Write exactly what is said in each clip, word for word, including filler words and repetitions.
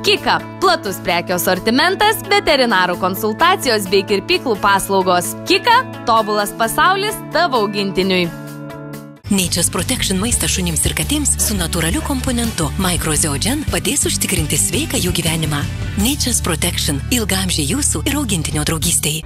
Kika – platus prekių asortimentas, veterinarų konsultacijos bei kirpyklų paslaugos. Kika – tobulas pasaulis tavo augintiniui. Nature's Protection maistas šunims ir katėms su natūraliu komponentu Microzeogen padės užtikrinti sveiką jų gyvenimą. Nature's Protection – ilgaamžiai jūsų ir augintinio draugystei.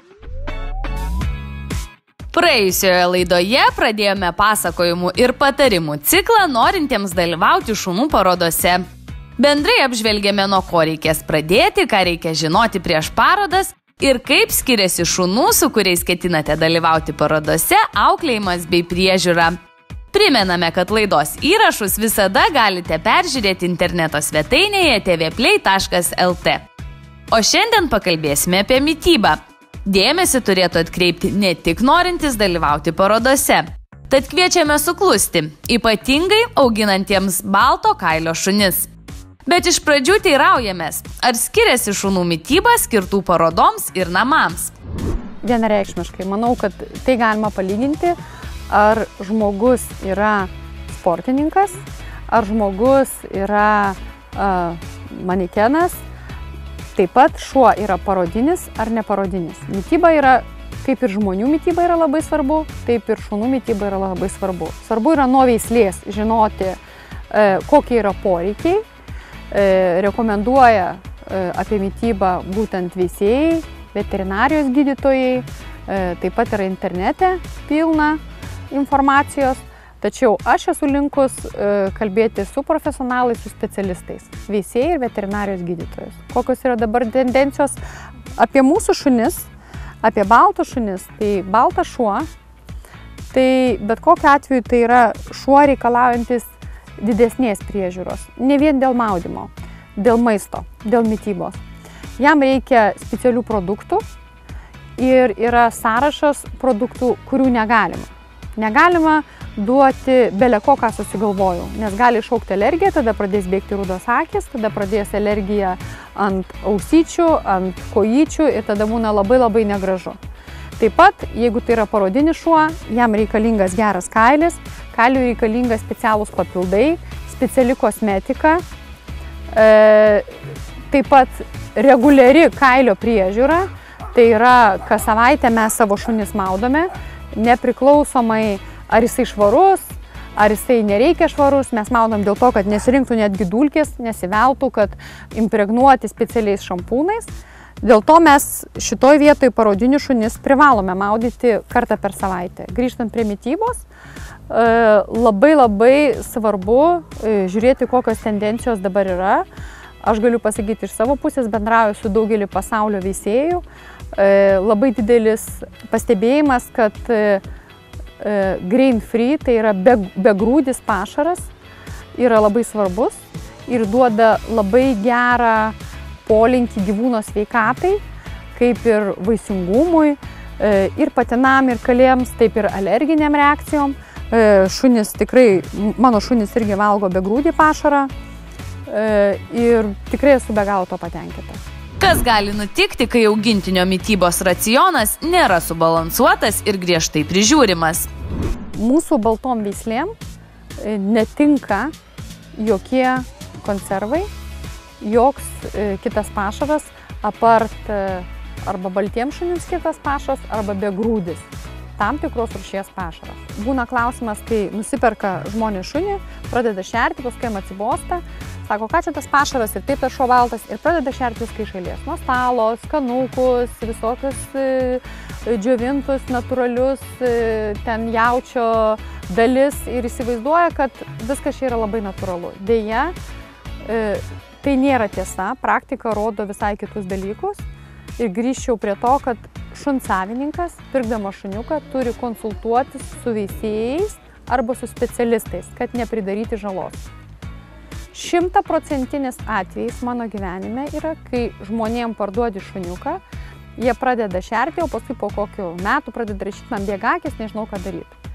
Praėjusioje laidoje pradėjome pasakojimų ir patarimų ciklą norintiems dalyvauti šunų parodose. Bendrai apžvelgėme, nuo ko reikės pradėti, ką reikia žinoti prieš parodas ir kaip skiriasi šunų, su kuriais ketinate dalyvauti parodose, auklėjimas bei priežiūra. Primename, kad laidos įrašus visada galite peržiūrėti interneto svetainėje t v play taškas l t. O šiandien pakalbėsime apie mitybą. Dėmesį turėtų atkreipti ne tik norintys dalyvauti parodose. Tad kviečiame suklusti, ypatingai auginantiems balto kailio šunis. Bet iš pradžių teiraujamės, ar skiriasi šunų mityba skirtų parodoms ir namams. Vienareikšmiškai, manau, kad tai galima palyginti, ar žmogus yra sportininkas, ar žmogus yra uh, manikenas, taip pat šuo yra parodinis ar neparodinis. Mityba yra, kaip ir žmonių mityba yra labai svarbu, taip ir šunų mityba yra labai svarbu. Svarbu yra nuo veislės žinoti, uh, kokie yra poreikiai. Rekomenduoja apie mitybą būtent veisėjai, veterinarijos gydytojai, taip pat yra internete pilna informacijos, tačiau aš esu linkus kalbėti su profesionalais, su specialistais, veisėjai ir veterinarijos gydytojais. Kokios yra dabar tendencijos apie mūsų šunis, apie baltus šunis, tai baltas šuo, tai bet kokiu atveju tai yra šuo reikalaujantis didesnės priežiūros, ne vien dėl maudymo, dėl maisto, dėl mitybos. Jam reikia specialių produktų ir yra sąrašas produktų, kurių negalima. Negalima duoti bele ko, ką susigalvojau, nes gali iššaukti alergiją, tada pradės bėgti rudos akys, tada pradės alergija ant ausyčių, ant kojyčių ir tada būna labai labai negražu. Taip pat, jeigu tai yra parodinis šuo, jam reikalingas geras kailis, kailiui reikalingas specialūs papildai, speciali kosmetika, e, taip pat reguliari kailio priežiūra, tai yra, kas savaitę mes savo šunis maudome, nepriklausomai ar jisai švarus, ar jisai nereikia švarus, mes maudom dėl to, kad nesirinktų netgi dulkės, nesiveltų, kad impregnuoti specialiais šampūnais. Dėl to mes šitoj vietoj parodinių šunis privalome maudyti kartą per savaitę. Grįžtant prie mitybos, labai labai svarbu žiūrėti, kokios tendencijos dabar yra. Aš galiu pasakyti iš savo pusės, bendrauju su daugelį pasaulio veisėjų. Labai didelis pastebėjimas, kad grain free, tai yra begrūdis pašaras, yra labai svarbus ir duoda labai gerą polinkį gyvūno sveikatai, kaip ir vaisingumui, ir patinam, ir kalėms, taip ir alerginiam reakcijom. Šunis tikrai, mano šunis irgi valgo begrūdį pašarą ir tikrai esu be galo to patenkinta. Kas gali nutikti, kai augintinio mitybos racionas nėra subalansuotas ir griežtai prižiūrimas? Mūsų baltom veislėm netinka jokie konservai, joks kitas pašaras, apart arba baltiems šunims kitas pašaras, arba begrūdis, tam tikros rūšies pašaras. Būna klausimas, kai nusiperka žmonės šunį, pradeda šerti, paskui jam atsibosta, sako, ką čia tas pašaras ir taip tas šuo baltas, ir pradeda šerti viską iš eilės. Nuo stalo, skanukus, visokius džiovintus, natūralius, ten jaučio dalis ir įsivaizduoja, kad viskas čia yra labai natūralu. Deja, tai nėra tiesa, praktika rodo visai kitus dalykus ir grįžčiau prie to, kad šuns savininkas, pirkdamas šuniuką, turi konsultuotis su veisėjais arba su specialistais, kad nepridaryti žalos. Šimtaprocentinis atvejis mano gyvenime yra, kai žmonėm parduodi šuniuką, jie pradeda šerti, o paskui po kokių metų pradeda rašyti, man bėga akis, nežinau ką daryti.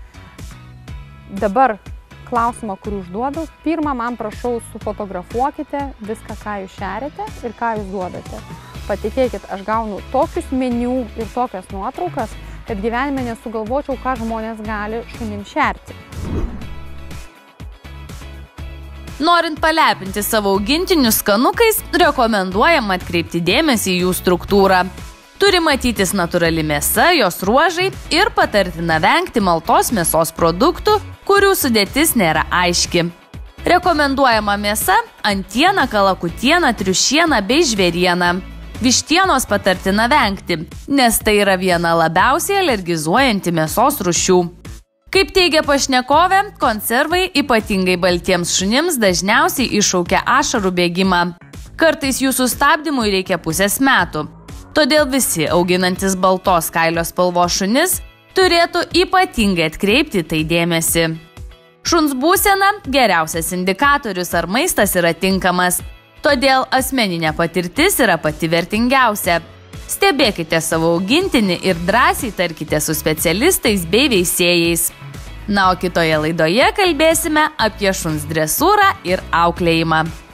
Dabar klausimą, kurį užduodu, pirmą man prašau sufotografuokite viską, ką jūs šeriate ir ką jūs duodate. Patikėkit, aš gaunu tokius meniu ir tokias nuotraukas, kad gyvenime nesugalvočiau, ką žmonės gali šunim šerti. Norint palepinti savo augintinius skanukais, rekomenduojama atkreipti dėmesį į jų struktūrą. Turi matytis natūrali mėsa, jos ruožai ir patartina vengti maltos mėsos produktų, kurių sudėtis nėra aiški. Rekomenduojama mėsa – antiena, kalakutiena, triušiena bei žvėriena. Vištienos patartina vengti, nes tai yra viena labiausiai alergizuojanti mėsos rūšių. Kaip teigia pašnekovė, konservai ypatingai baltiems šunims dažniausiai iššaukia ašarų bėgimą. Kartais jų sustabdymui reikia pusės metų. Todėl visi auginantis baltos kailio spalvos šunis turėtų ypatingai atkreipti tai dėmesį. Šuns būsena – geriausias indikatorius, ar maistas yra tinkamas. Todėl asmeninė patirtis yra pati vertingiausia. Stebėkite savo augintinį ir drąsiai tarkite su specialistais bei veisėjais. Na, o kitoje laidoje kalbėsime apie šuns dresūrą ir auklėjimą.